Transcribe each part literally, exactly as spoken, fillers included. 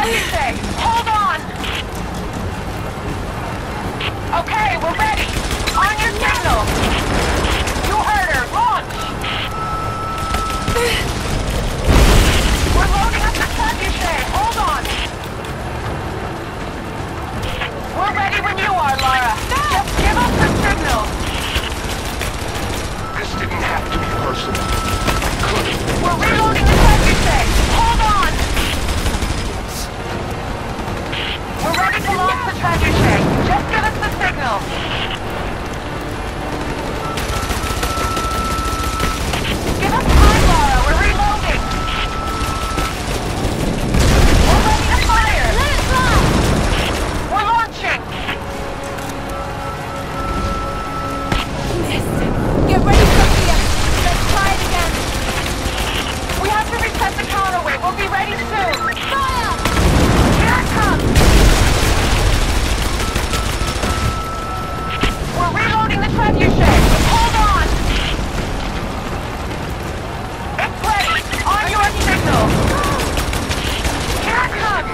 trebuchet! Hold on! Okay, we're ready! On your signal! You heard her! Launch! We're loading up the trebuchet! Hold on! We're ready when you are, Lara! Just give us the signal! This didn't have to be personal. I couldn't. We're reloading the trebuchet! Hold on! We're ready to launch the trebuchet! Just give us the signal! Give us time, Lara! We're reloading! We're ready to fire! Let it fly! We're launching! Missed. Get ready, Sophia. Let's try it again. We have to reset the counterweight. We'll be ready soon. Fire! Here it comes. We're reloading the trebuchet. Hold on. It's ready. On your signal. Here it comes.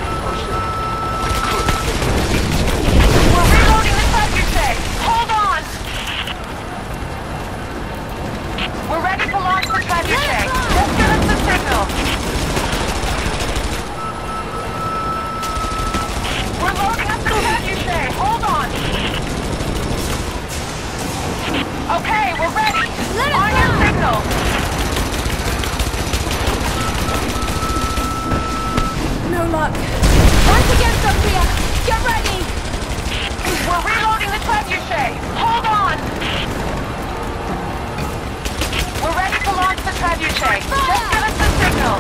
We're reloading the trebuchet. Hold on. We're ready to launch the trebuchet. Just give us the signal. We're loading up the trebuchet. Hold on. Okay, we're ready. Let it On your fly. signal. No luck. Once again, Sophia. Get ready. We're reloading the trebuchet. Hold on. We're ready to launch the trebuchet. Just give us the signal.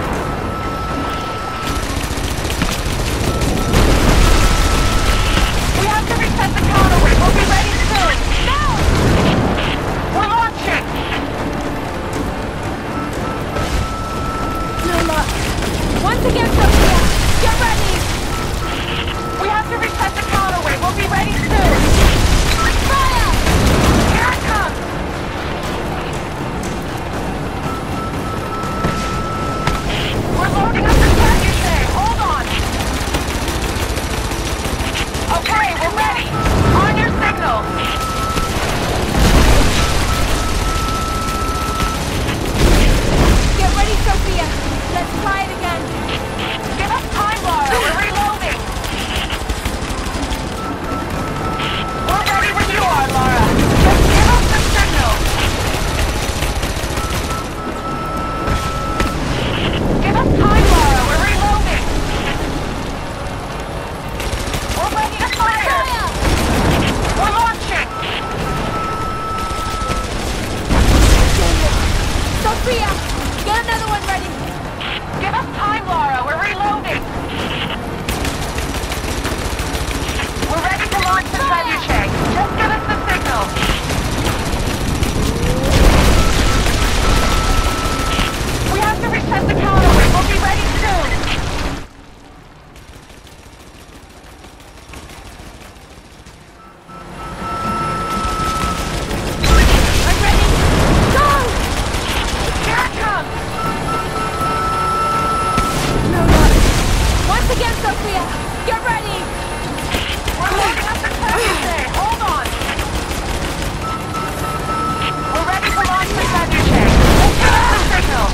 We have to reset the counterweight. We'll be ready soon. No! We're launching. No luck. Once again, Sophia. Get ready. We have to reset the counterweight. We'll be ready soon. Fire! Here it comes. We're loading up the trebuchet. Hold on. Okay, we're ready. On your signal. Get ready, Sophia. Let's try it again. Give us time, Lara. We're reloading. We're ready when you are, Lara. Just give us the signal. Give us time, Lara. We're reloading. We're ready to fire. Fire! We're launching. Sophia, get another one ready. Give us time, Lara. We're reloading. We're ready to launch the trebuchet. Just give us the signal. We have to reset the counterweight. We'll be ready soon. I'm ready. Go! Here it comes. No luck. Once again, Sophia. Get ready. We're loading up the trebuchet. Hold on. We're ready to launch the trebuchet. Just give us the signal.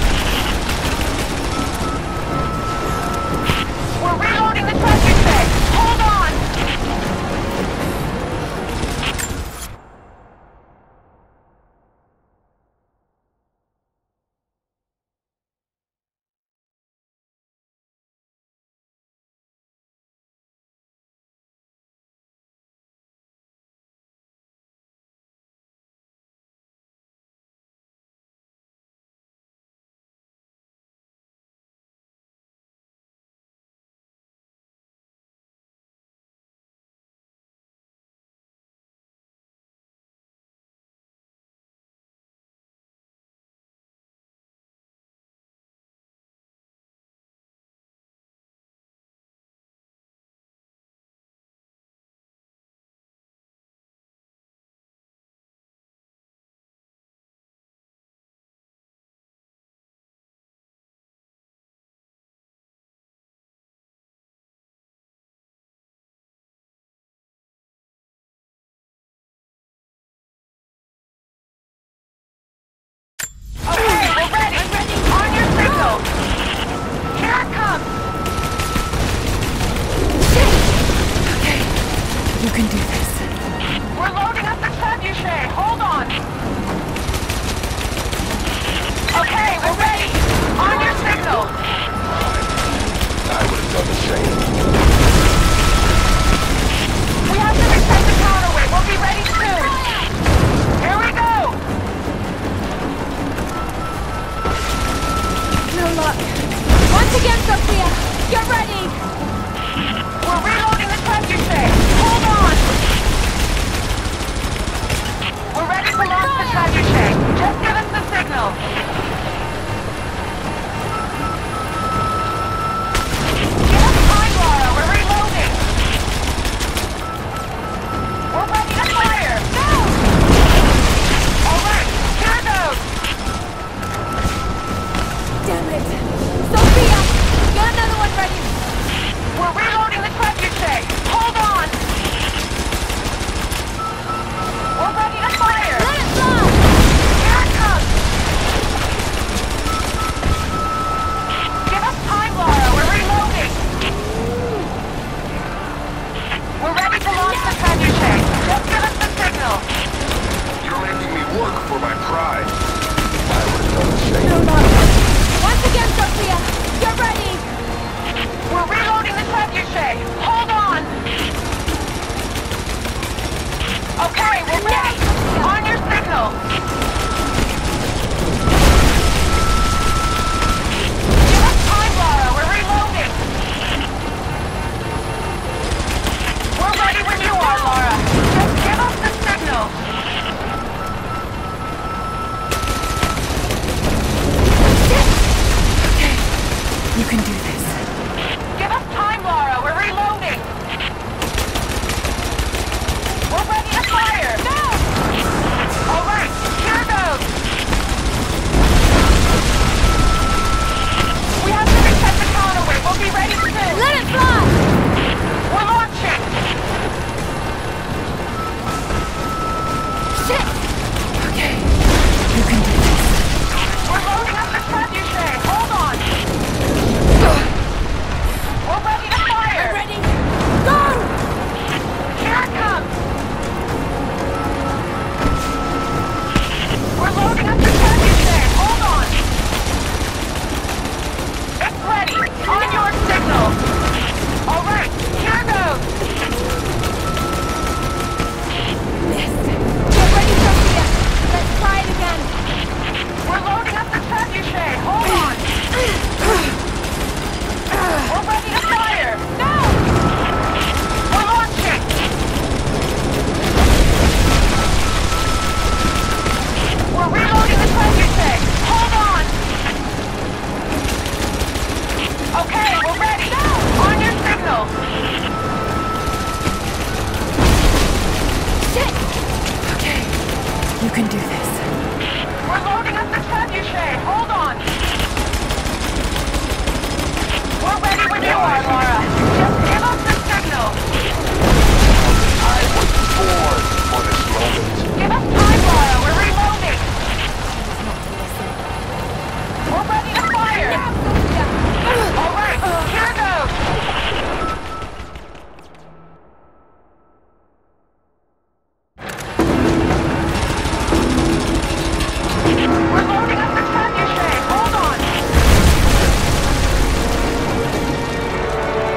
We're reloading the trebuchet. Hold on. can do this. We're loading up the trebuchet. Hold on. Okay, we're ready. On your signal. I would have done the same. We have to reset the counterweight. We'll be ready soon. Here we go. No luck. Once again, Sophia, get ready. We're reloading the trebuchet. Hold on. We're ready to launch the trebuchet. Just give us the signal. Give us time, Lara. We're reloading. We're ready to fire. No! All right, here goes. Damn it. Sophia, get another one ready. We're reloading the trebuchet. Hold on. We're ready to fire. Let it fly. Here it comes. Give us time, Lara. We're reloading. We're ready to launch the trebuchet. Just give us the signal. You're making me work for my pride. I would have done the same. No luck. Once again, Sophia, get ready. We're reloading the trebuchet. Hold on. Okay, we're ready. On your signal. Give us time, Lara. We're reloading. We're ready when you are, Lara. Just give us the signal. Okay, you can do this. Give us time, Lara. We're reloading. We're ready to fire. No! All right, here goes. We have to reset the counterweight. We'll be ready soon. Let it fly. We're launching. Shit. Okay, you can do this. We're loading up the trebuchet. Hold on. We're ready to fire. I'm ready. Go! Here it comes. We're loading up the trebuchet. Hold on. It's ready. On your signal. All right, here goes. Missed. Get ready, Sophia. Let's try it again. We're loading up the trebuchet. Hold on. We're ready to fire. No! We're launching. We're reloading the trebuchet. Hold on. Okay, we're ready. No! On your signal. Shit. Okay, you can do this. We're loading up the trebuchet. Hold on. We're ready when you are, Lara. Just give us the signal. I was born for this moment. Give us time, Lara. We're reloading. We're ready to fire. Now, Sophia. All right, here goes. We're loading up the trebuchet. Hold on.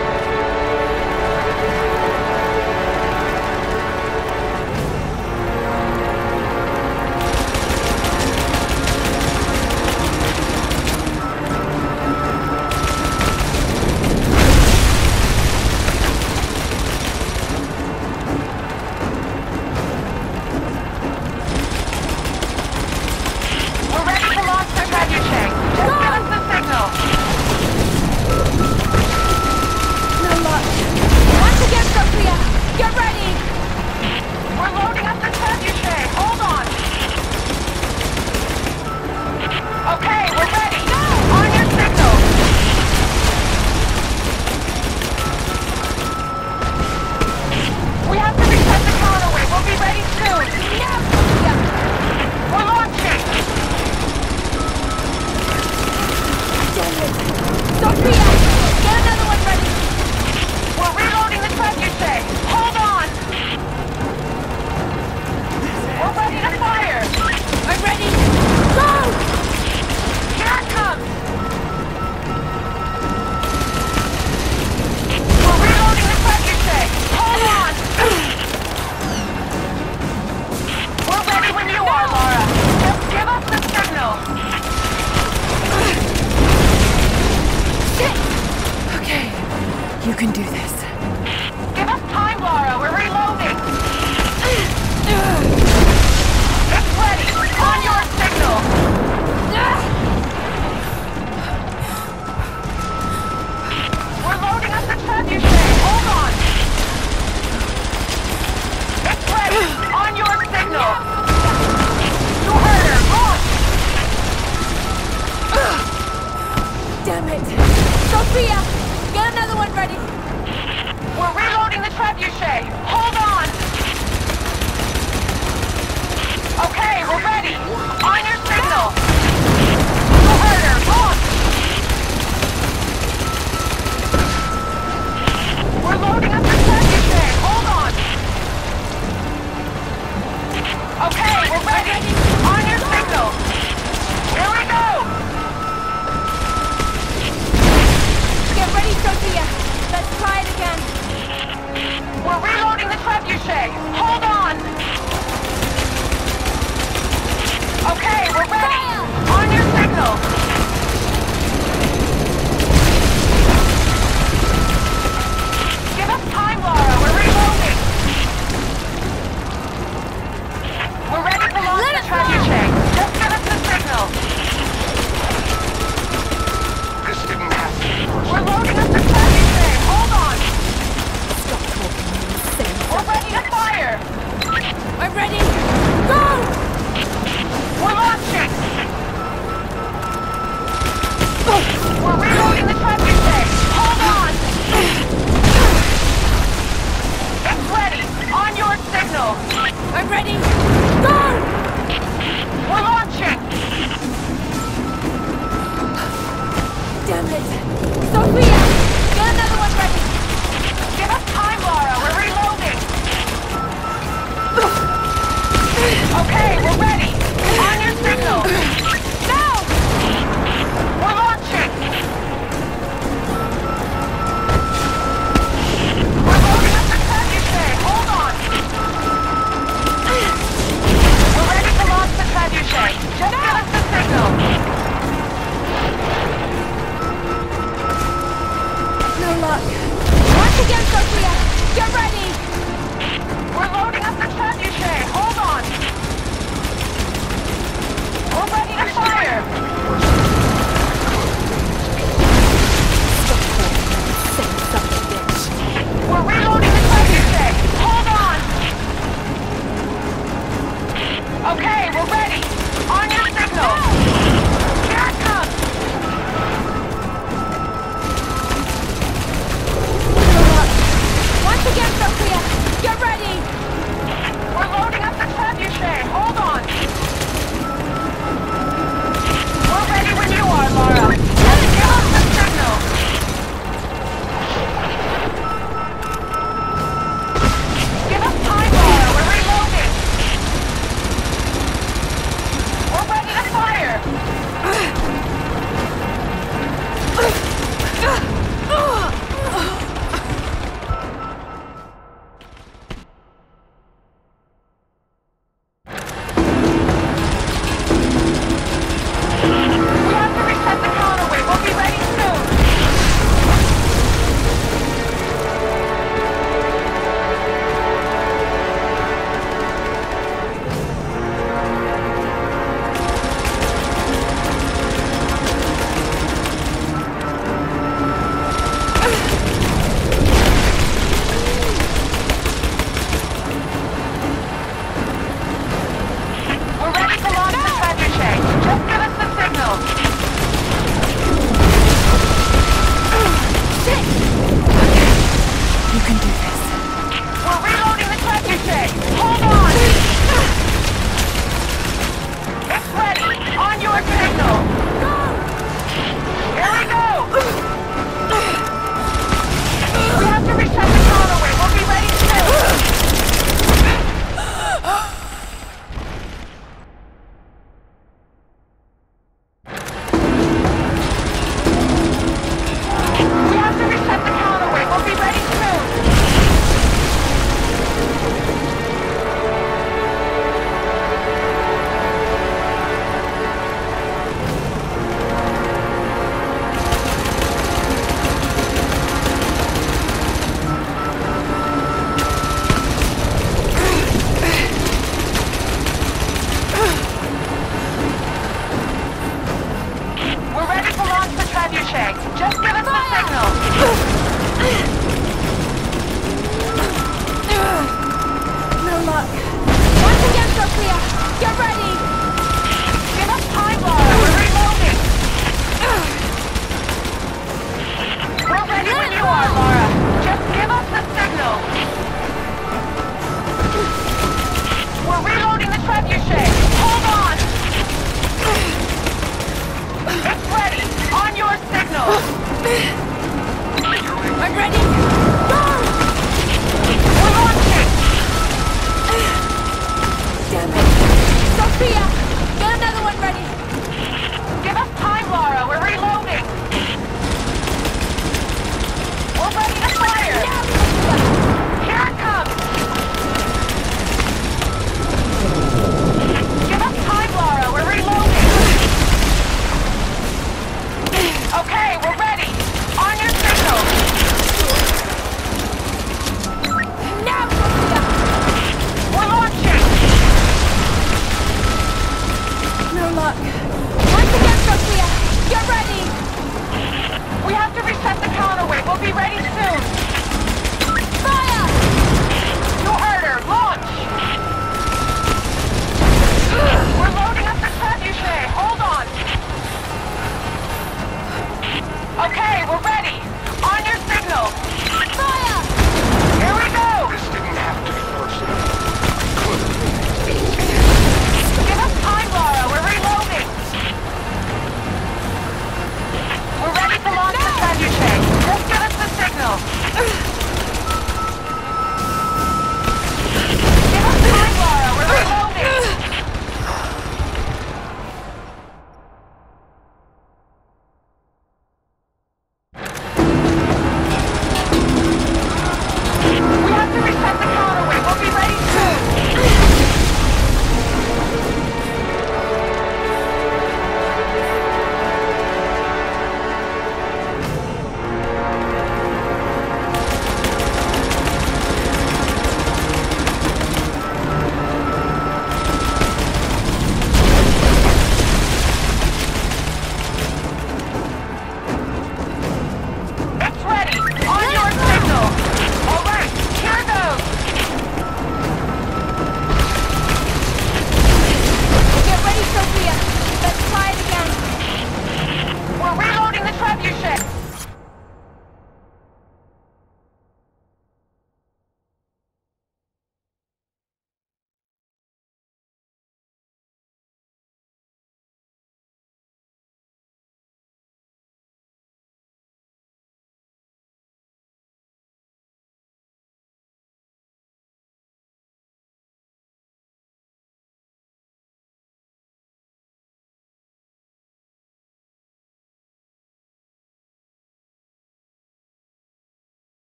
You can do this. Give us time, Lara. We're reloading. It's ready. On your signal. We're loading up the trebuchet. Hold on. It's ready. On your signal. You heard her. Launch. Damn it! Sophia! Get another one ready! We're reloading the trebuchet. Hold on. Okay, we're ready. On your signal. You heard her. Launch. We're loading up the trebuchet. Hold on. Okay, we're ready. On your signal. Here we go. Get ready, Sophia! Let's try it again! We're reloading the trebuchet. Hold on. Okay, we're ready. On your signal. Give us time, Lara. We're reloading. We're ready to launch the trebuchet. Just give us the signal. This didn't happen. We're loading up the trebuchet. Hold on. Stop talking, you insane We're ready to fire. I'm ready! Go! We're launching. We're reloading the trebuchet. Hold on. It's ready. On your signal. I'm ready! Go! We're launching. Damn it! Sophia! Get another one ready! Give us time, Lara. We're reloading. Okay, we're ready. On your signal. Now! We're launching. We're loading up the trebuchet. Hold on. We're ready to launch the trebuchet. Just give us the signal. No luck. Once again, Sophia! Get ready! We're loading up the trebuchet. Hold on. We're ready to fire. Stop calling me insane son of a bitch! We're reloading the trebuchet. Hold on. Okay, we're ready. On your signal. Here it comes. No luck. Once again, Sophia! Get ready! We're loading up the trebuchet. Hold on. We're ready when you are, Lara. Just give us the signal. Give us time, Lara. We're reloading. We're ready to fire. We have to reset the counterweight. We'll be ready soon. We're ready to launch the trebuchet. Just give us the signal. Shit! You can do this. We're reloading the trebuchet. Hold on. It's ready. On your signal. Here we go. We have to reset the counterweight. We'll be ready soon. We have to reset the counterweight. We'll be ready soon.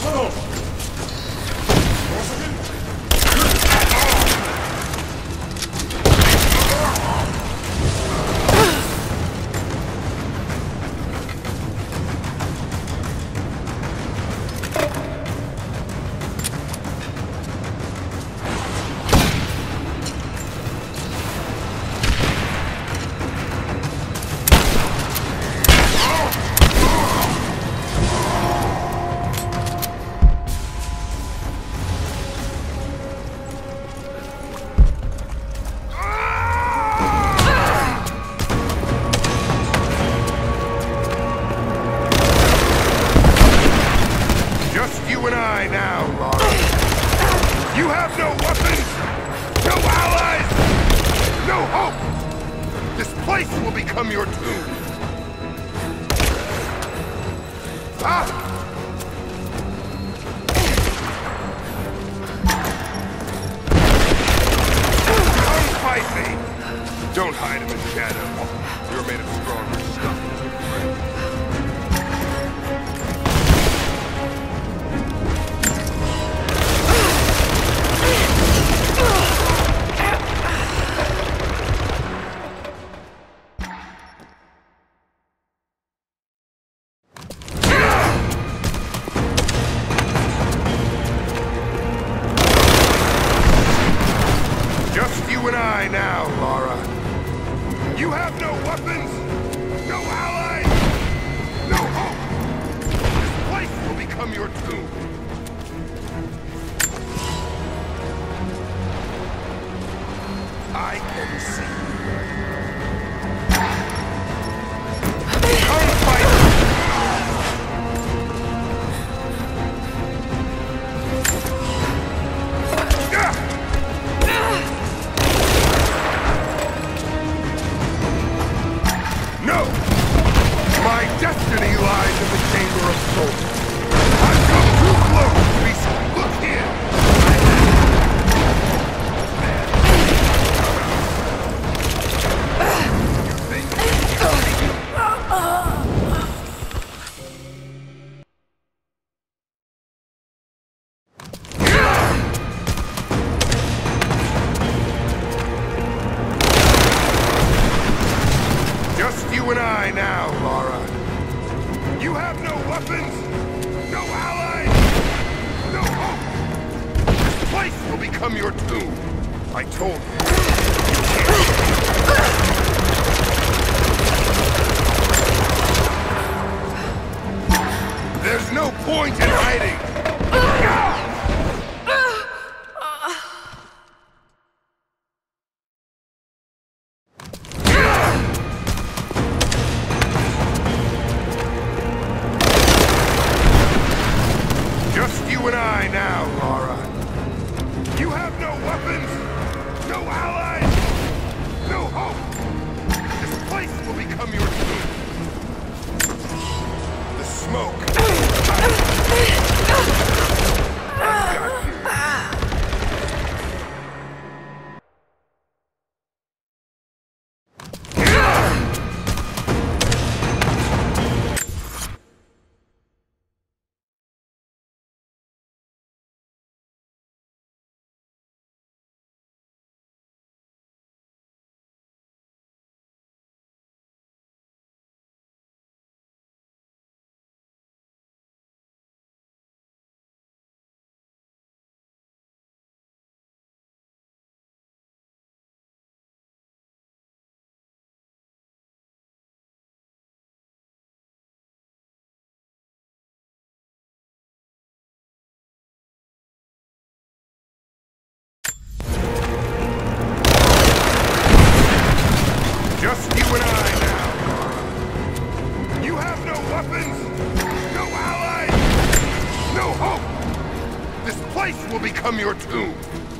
Become your tomb.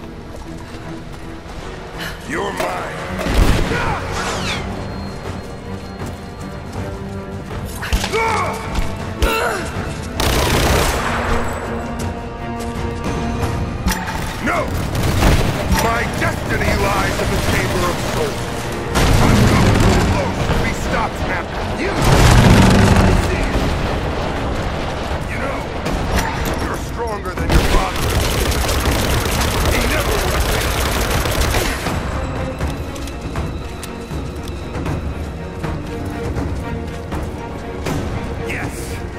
You're mine. No! My destiny lies in the Chamber of Souls. I've come too close to be stopped now. You! I see it. You know, you're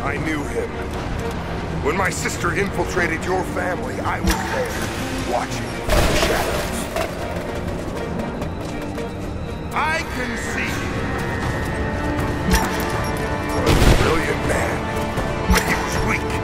I knew him. When my sister infiltrated your family, I was there, watching from the shadows. I can see you. A brilliant man, but he was weak.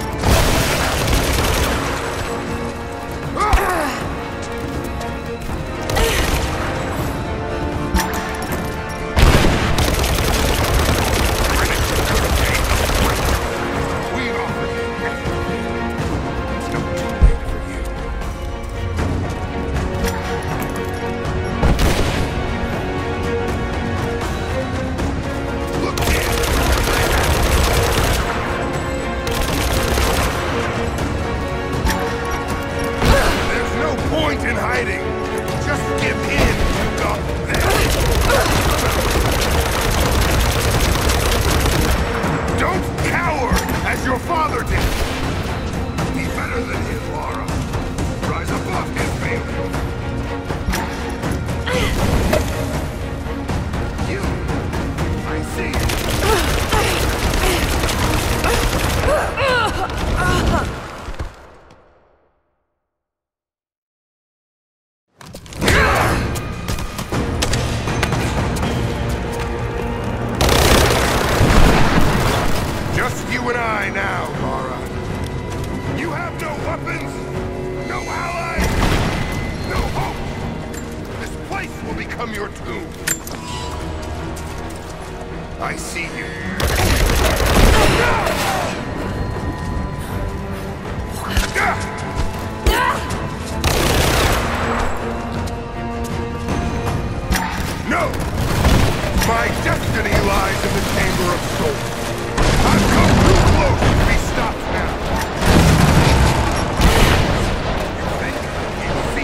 I see you. No! My destiny lies in the Chamber of Souls. I've come too close to be stopped now. You think I can't see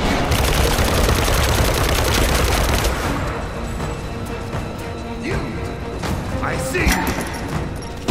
you? You! I see you!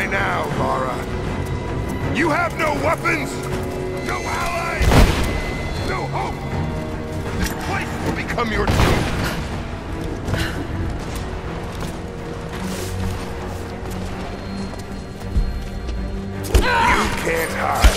eye now, Lara. You have no weapons, no allies, no hope. This place will become your tomb. You can't hide.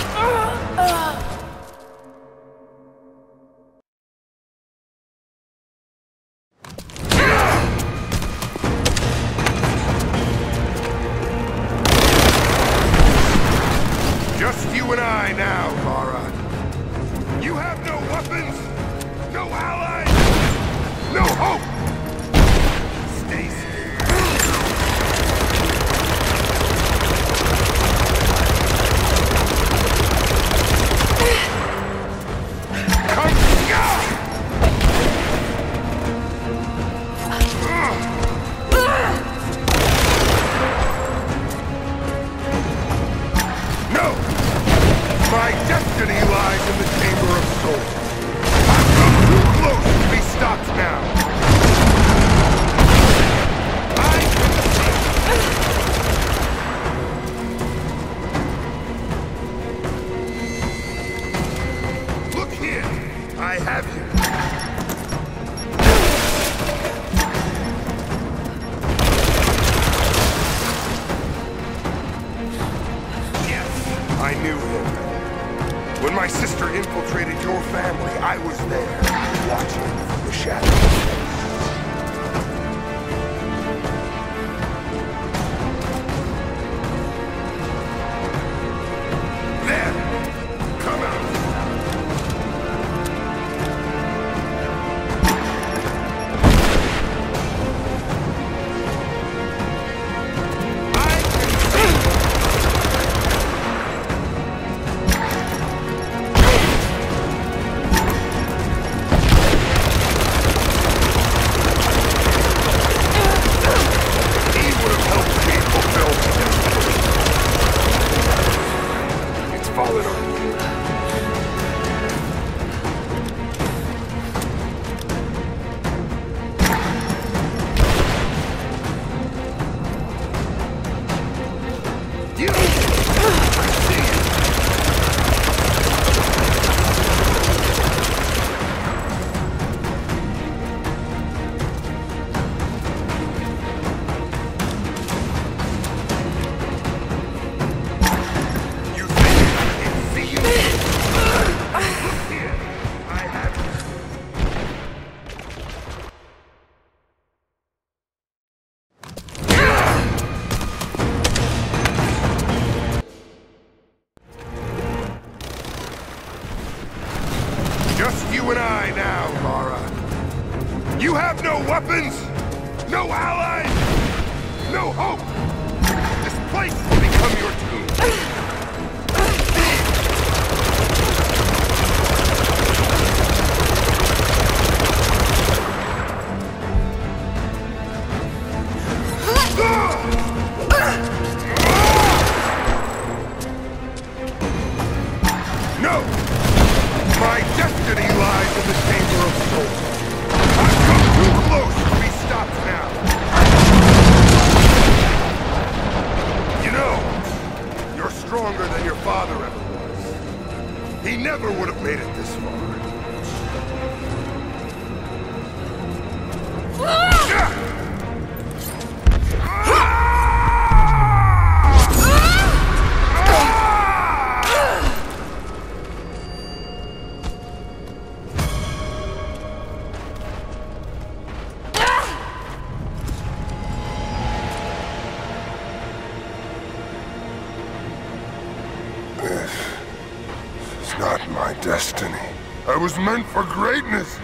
Just you and I now, Lara. You have no weapons, no allies, no hope. Stay still. Come down! No! My destiny lies in the Chamber of Souls. I've come too close to be stopped now. I can see. Look here. I have you. Yes, I knew him. When my sister infiltrated your family, I was there, watching from the shadows. There! Come out! I can see! He would have helped me fulfill my destiny. It's fallen on you. You! I see it! You think I can't see you? Look here. I have you. Just you and I now, Lara. You have no weapons, no allies, no hope. This place will become your tomb. No! My destiny lies in the Chamber of Souls. I've come too close to be stopped now. You know, you're stronger than your father ever was. He never would have made it this far. This is not my destiny. I was meant for greatness.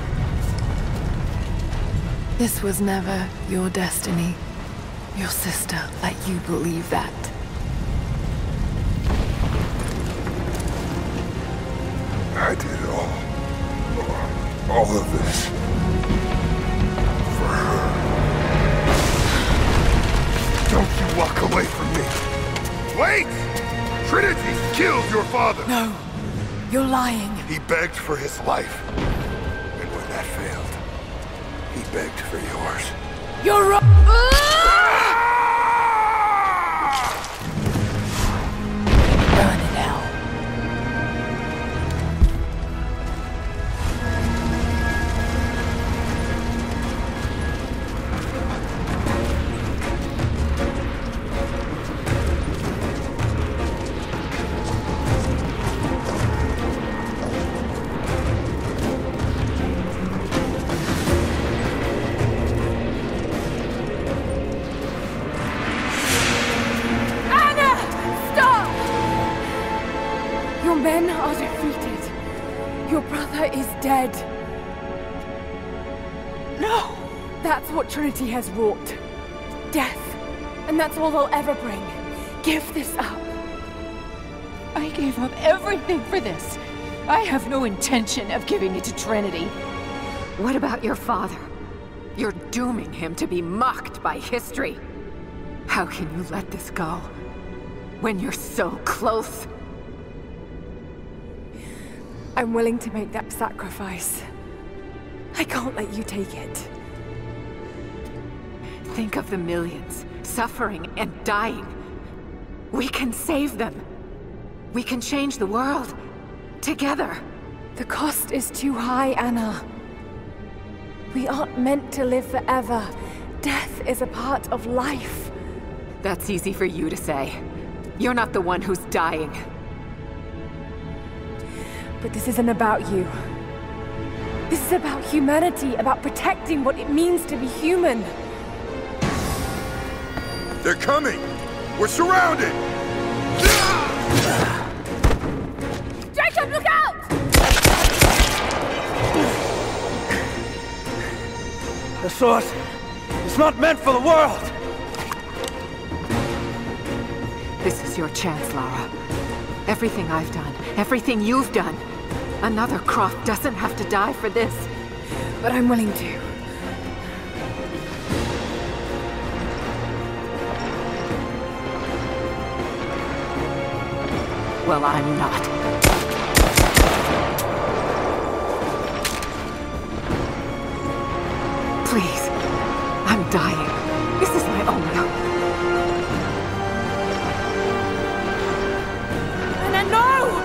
This was never your destiny. Your sister let you believe that. I did all, all of this for her. Don't you walk away from me. Wait! Trinity killed your father. No, you're lying. He begged for his life. And when that failed, he begged for yours. You're wrong. are defeated. Your brother is dead. No! That's what Trinity has wrought. Death. And that's all they'll ever bring. Give this up. I gave up everything for this. I have no intention of giving it to Trinity. What about your father? You're dooming him to be mocked by history. How can you let this go? When you're so close? I'm willing to make that sacrifice. I can't let you take it. Think of the millions, suffering and dying. We can save them. We can change the world. Together. The cost is too high, Anna. We aren't meant to live forever. Death is a part of life. That's easy for you to say. You're not the one who's dying. But this isn't about you. This is about humanity, about protecting what it means to be human. They're coming! We're surrounded! Jacob, look out! The source is not meant for the world! This is your chance, Lara. Everything I've done, everything you've done. Another Croft doesn't have to die for this. But I'm willing to. Well, I'm not. Please. I'm dying. This is my only hope. Anna, no!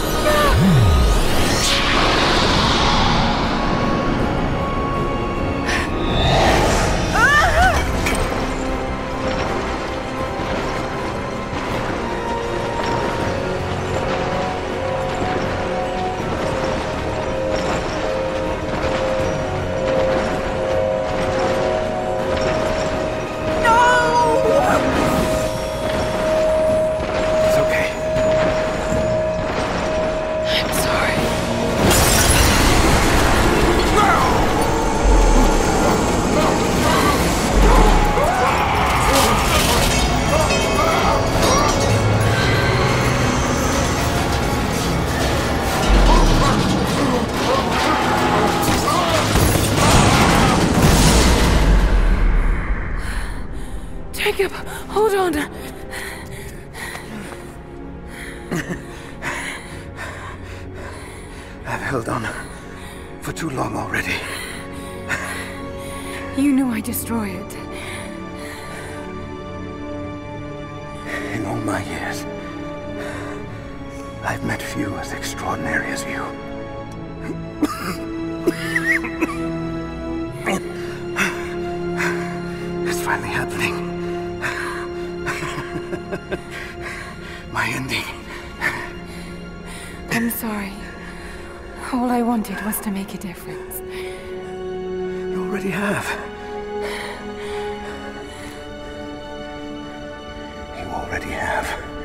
Jacob, hold on. I've held on for too long already. You knew I'd destroy it. In all my years, I've met few as extraordinary as you. It's finally happening. My ending. I'm sorry. All I wanted was to make a difference. You already have. You already have.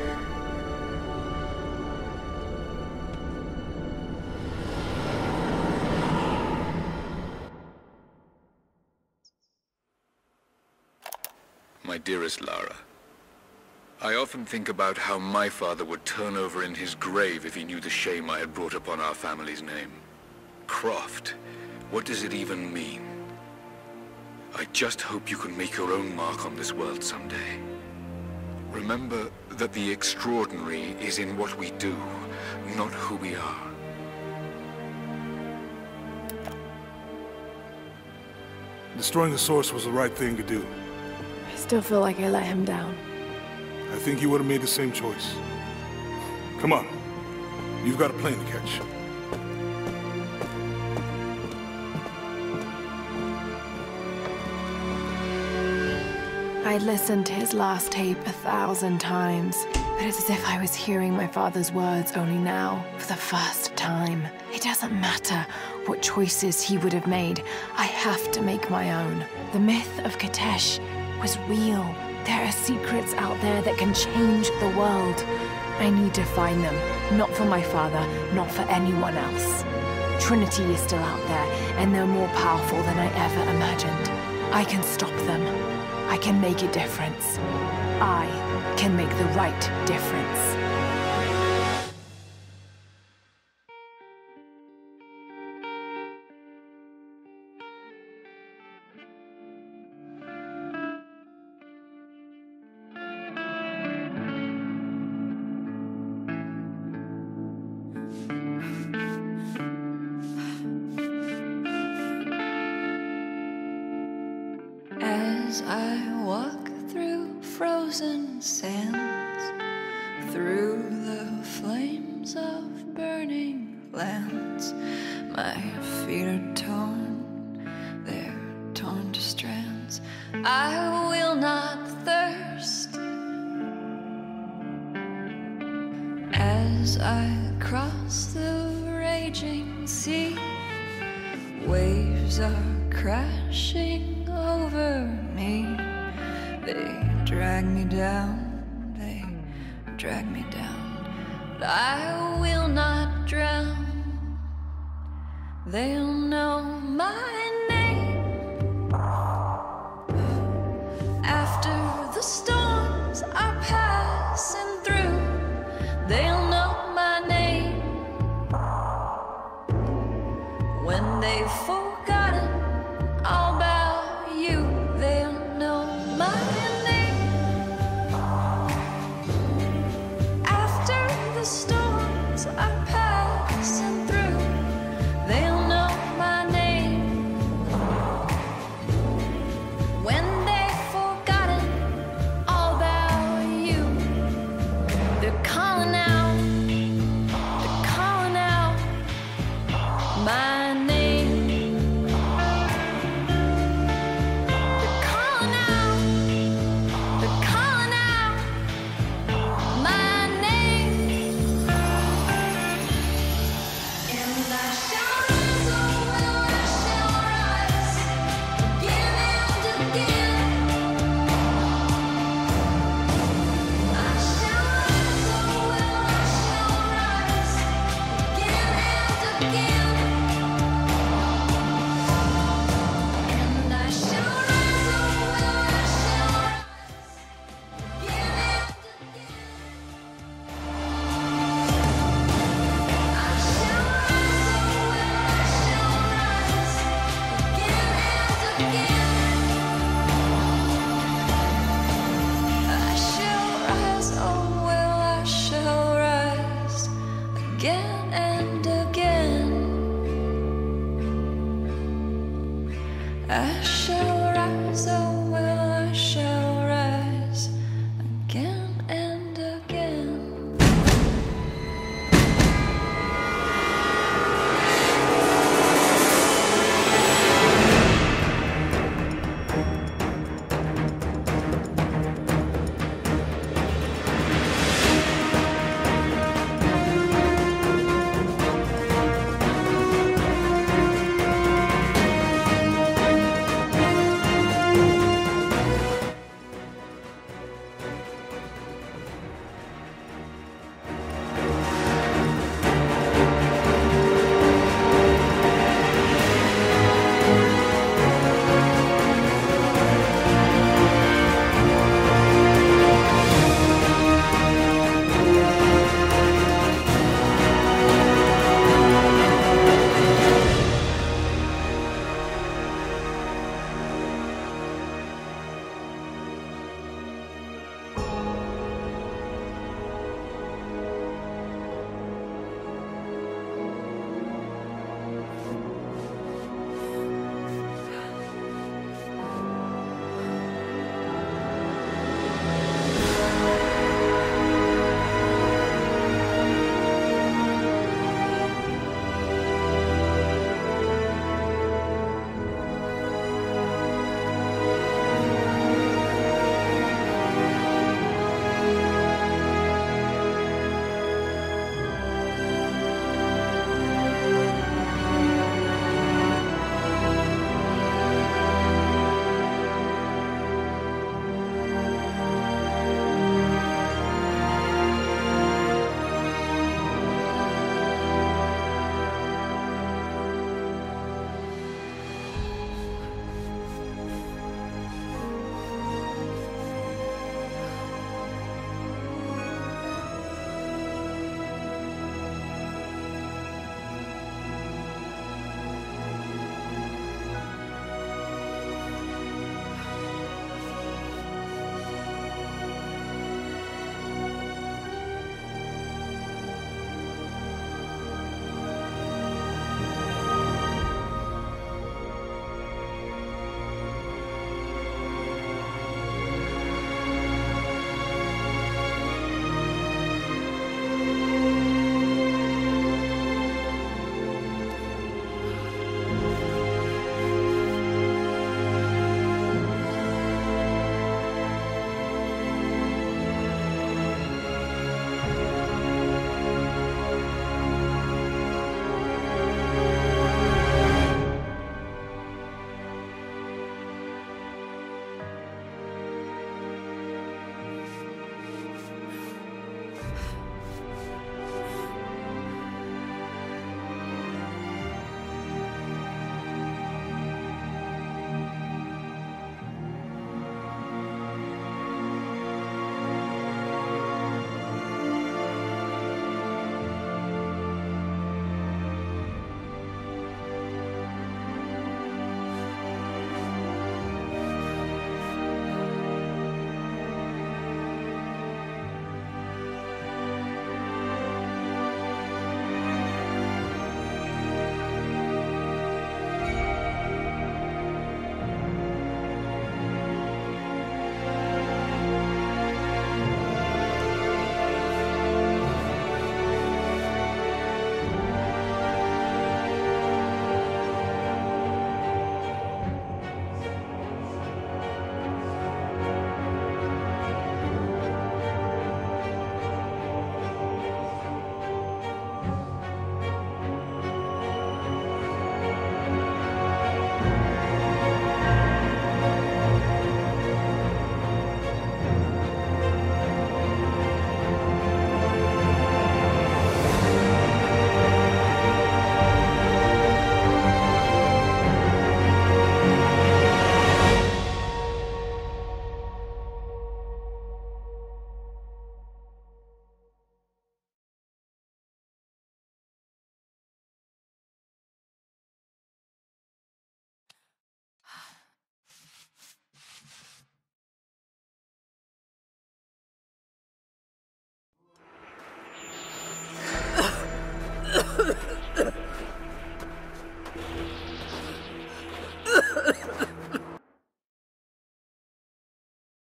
My dearest Lara, I often think about how my father would turn over in his grave if he knew the shame I had brought upon our family's name. Croft, what does it even mean? I just hope you can make your own mark on this world someday. Remember that the extraordinary is in what we do, not who we are. Destroying the source was the right thing to do. I still feel like I let him down. I think you would have made the same choice. Come on. You've got a plane to catch. I'd listened to his last tape a thousand times, but it's as if I was hearing my father's words only now, for the first time. It doesn't matter what choices he would have made. I have to make my own. The myth of Katesh was real. There are secrets out there that can change the world. I need to find them. Not for my father, not for anyone else. Trinity is still out there, and they're more powerful than I ever imagined. I can stop them. I can make a difference. I can make the right difference. As I walk through frozen sands, through the flames of burning lands, my feet are torn, they're torn to strands. I will not thirst. As I cross the raging sea, waves are crashing over me. They drag me down, they drag me down, but I will not drown. They'll know my name after the storm.